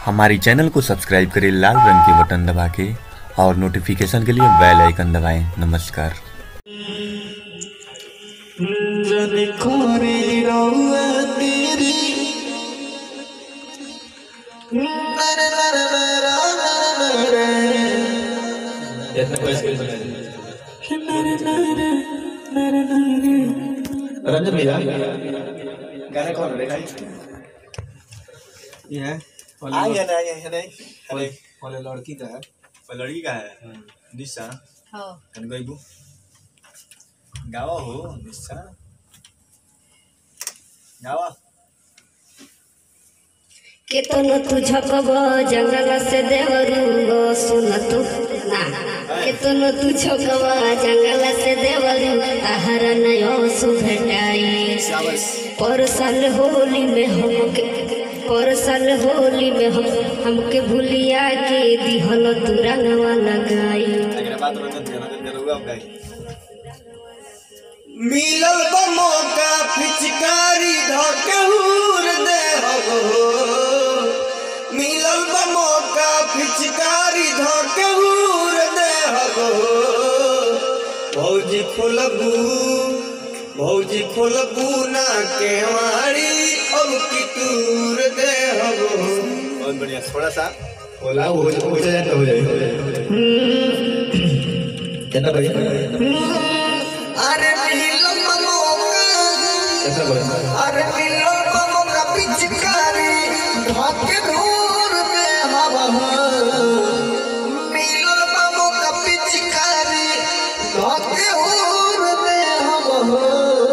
हमारी चैनल को सब्सक्राइब करें लाल रंग के बटन दबा के और नोटिफिकेशन के लिए बेल आइकन दबाएं। नमस्कार। रंजन भैया गाना कौन है भाई? ये है वाले लड़की का है। लड़की का है निशा। हाँ कन गईबू गावा हो निशा गावा केतनो तू झकबो जंगल से देवरू सुन तू ना केतनो तू झकबो जंगल से देवरू आहार नयो सुभटाई पर साल होली में हमके भूलिया के दिहल तू रंगवा लगाई। अगर बात रंजन जरूर आप गाई। मिलल बा मौका पिचकारी धकहूर दे हो। मिलल बा मौका पिचकारी धकहूर दे हो। भौजी खोलबू ना केवाड़ी अब की तूर दे हो। बहुत बढ़िया थोड़ा सा बोला हो जाए तो हो जाए कितना बढ़िया। अरे मिलल बा मौका ऐसा बोला। अरे मिलल बा मौका पिचकारी धकहूर दे हो। मिलल बा मौका पिचकारी धकहूर दे हो।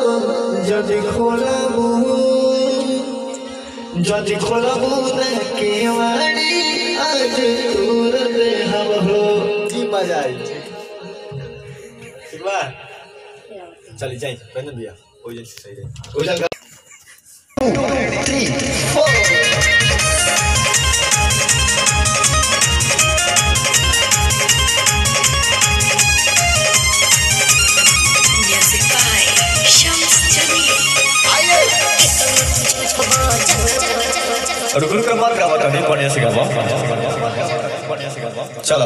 जदि खोलबू ने केवाड़ी आज तूर दे हो। की मजा आई ठीक बा चली जाए रंजन भैया हो जाए सही रहे हो जाएगा 2 3 4 रुक कर बात गावा था नहीं बढ़िया से गावा चलो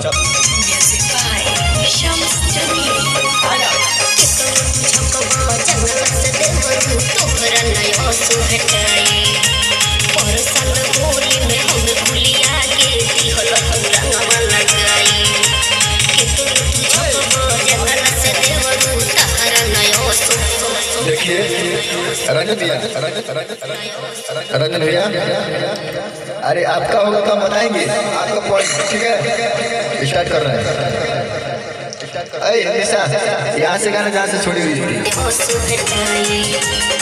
देखिए रंजन भैया अरे आपका होगा तो हम बताएंगे आपका पॉइंट ठीक है। स्टार्ट कर रहे हैं। अरे निशा यहाँ से गाना जहाँ से छोड़ी हुई थी।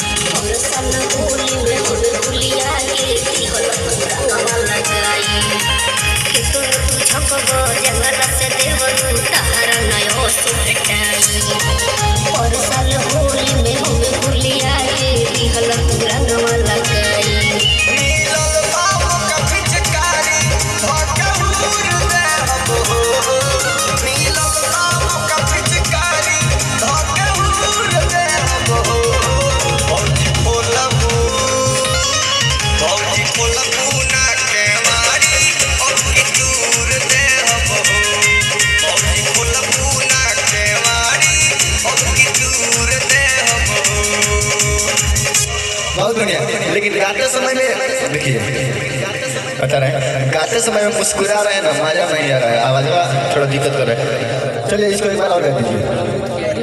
बहुत बढ़िया। लेकिन गाते समय में देखिए बता रहे हैं गाते समय में मुस्कुरा रहे हैं ना मजा नहीं आ रहा है आवाज थोड़ा दिक्कत कर रहा है। चलिए इसको एक बार और गा दीजिए।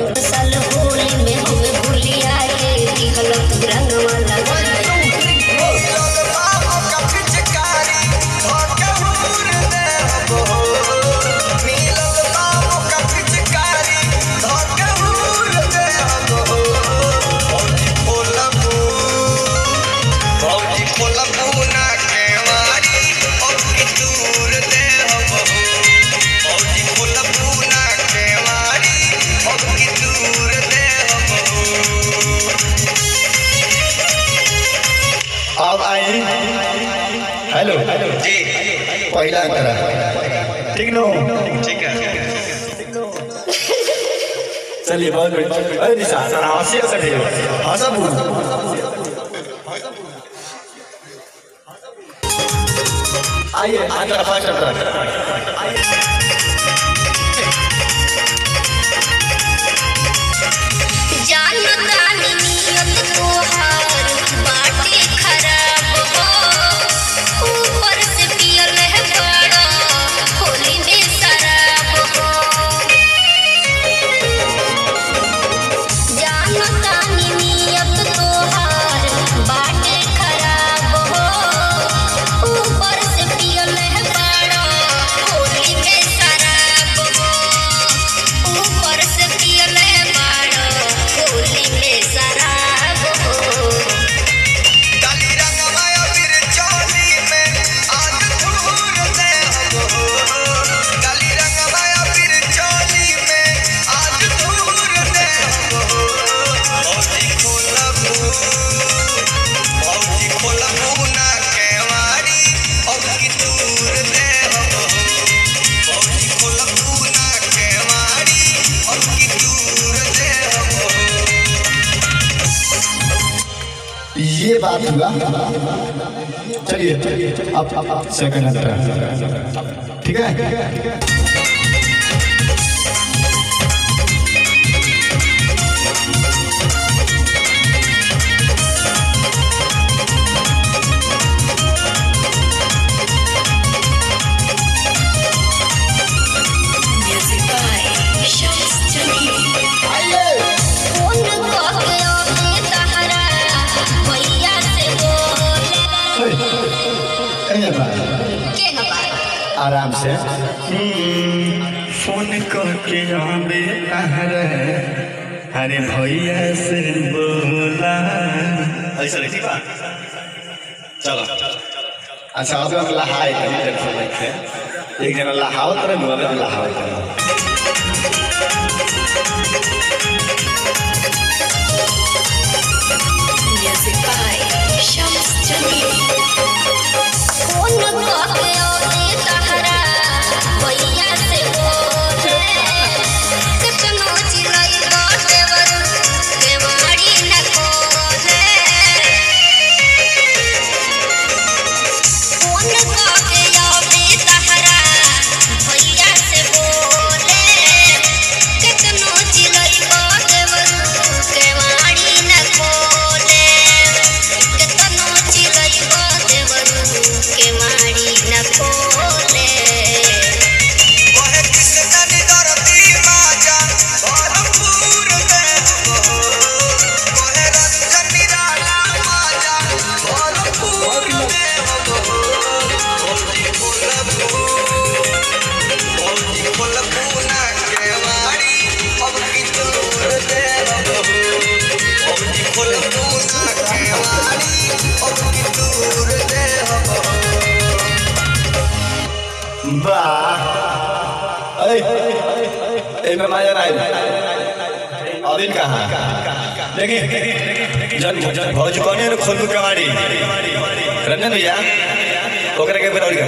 अब आई हेलो जी पहला अंतरा ठीक नो ठीक है चलिए बहुत बढ़िया। अरे निशा हंसी हंसा आइए अंतरा फर्स्ट अंतरा ये बात हुआ। चलिए अब सेकंड अंतरा ठीक है। आराम से फोन करके आवे अरे भैया से बोला ऐसा नहीं बा चलो अच्छा अब हम लहाए कहीं टेंशन नहीं है। एक जना लहावत रहे दूसरा लहावत रहे। अभी कहाँ देखिए जन भौज कौन खोल कबाड़ी रंजन भैया ओकरा के बेरौरी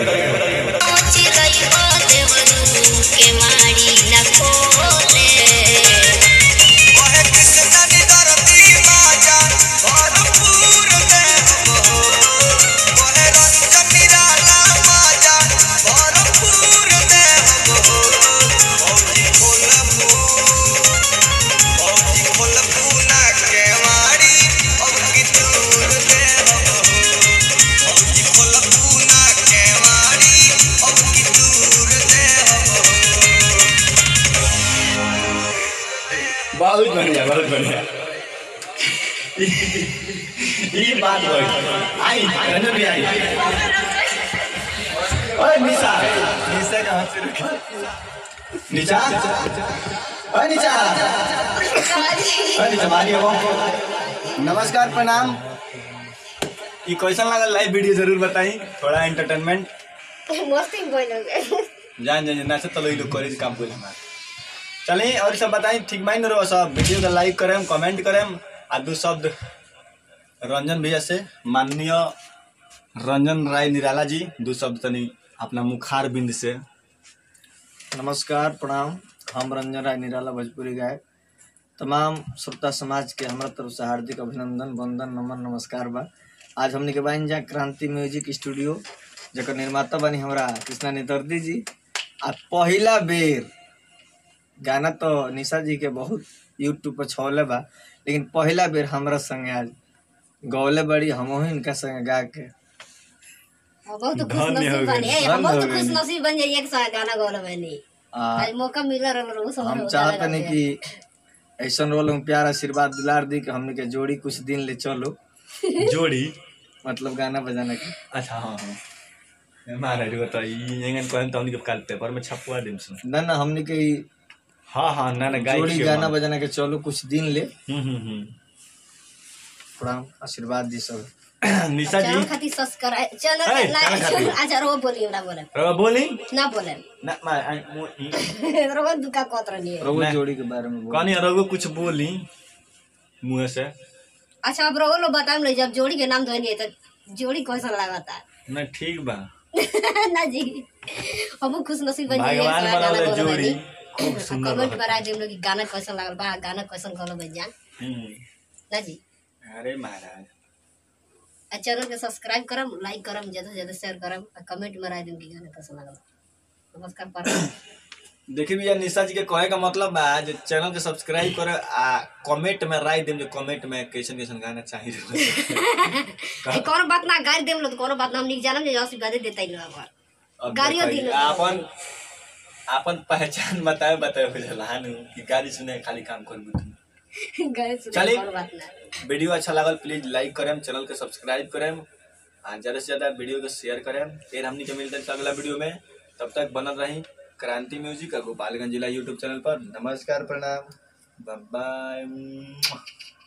बहुत बढ़िया बहुत बढ़िया। ये बात आई रंजन भी आई। ओए निशा निशा कहाँ से रुका निशा ओए निशा ओए निशा मारी हो। नमस्कार प्रणाम। ये कैसा लगा लाइव वीडियो जरूर बताई थोड़ा एंटरटेनमेंट मस्ती बोलोगे जान जान ना से तो लोग कॉलेज काम कोई हमारा चलिए और सब बताएं ठीक माइन रहो सब वीडियो का लाइक करें कमेंट करें आ दो शब्द रंजन भैया से माननीय रंजन राय निराला जी दो शब्द तनी अपना मुखार बिंद से। नमस्कार प्रणाम। हम रंजन राय निराला भोजपुरी गायक तमाम श्रोता समाज के हमारा तरफ से हार्दिक अभिनंदन वंदन नमन नमस्कार बा। आज हमने के बाइन जा क्रांति म्यूजिक स्टूडियो जकर निर्माता बनी हमरा कृष्णा नितर्दी जी। आ पहला बेर गाना तो निशा जी के बहुत यूट्यूब पर छौले बा, लेकिन पहला बेर हमरा संगे आज गौले बड़ी, हमहू इनका संगे गा के बहुत खुशनसीब बने, हम बहुत खुशनसीब बन जाइए एक साथ गाना गौले बनी। आज मौका मिला रहो सब। हम चाहते नहीं कि ऐसा रोल में प्यार आशीर्वाद दुलार दी कि हमने के जोड़ी कुछ दिन ले चलो। जोड़ी मतलब गाना बजाना की। अच्छा हाँ मारे रे तो येंगन कोन तो हमनी के काल पेपर में छपवा देम सुन। ना हमने के हाँ हाँ ना गाय जोड़ी गाना बजाना के चलो कुछ दिन ले। प्रणाम आशीर्वाद दी सब। निशा जी चैनल खातिर सब्सक्राइब चैनल लाइक। अच्छा रो बोली हमरा बोले रवा बोली ना बोले ना रो दुका कोत रही है। रघु जोड़ी के बारे में कहानी रघु कुछ बोली मुंह से। अच्छा अब रहो लो बताएं ले, जब जोड़ी के नाम धोनी है तो जोड़ी कैसा लगाता ना ठीक बा ना जी। हम खुश नसीब बन भगवान बनाले जोड़ी खूब सुंदर। कमेंट करा दे लोग गाना कैसा लागल बा, गाना कैसा गलो बजान ना जी। अरे महाराज चैनल के सब्सक्राइब करम, लाइक करम, ज्यादा से ज्यादा शेयर करम, कमेंट में राय देम कि गाना कैसा लागल। नमस्कार प्रणाम। देखिए भैया निशा जी के कहे का मतलब बा जो चैनल के सब्सक्राइब करे आ कमेंट में राय देम, जो कमेंट में कैसन कैसन गाना चाहिए। कोनो बात ना गाड़ी देम लो, कोनो बात ना हम निक जानम जे आशीर्वाद देतै लो। गाड़ियो दिन अपन अपन पहचान बताए हो जलान कि गाड़ी सुने खाली काम करबू तुम। चलिए वीडियो अच्छा लागल प्लीज लाइक करें, चैनल के सब्सक्राइब करें, ज़्यादा से ज़्यादा वीडियो को शेयर करें। फिर हमनी के मिलते हैं अगला वीडियो में, तब तक बनल रही क्रांति म्यूजिक गोपालगंज जिला यूट्यूब चैनल पर। नमस्कार प्रणाम। Bye by.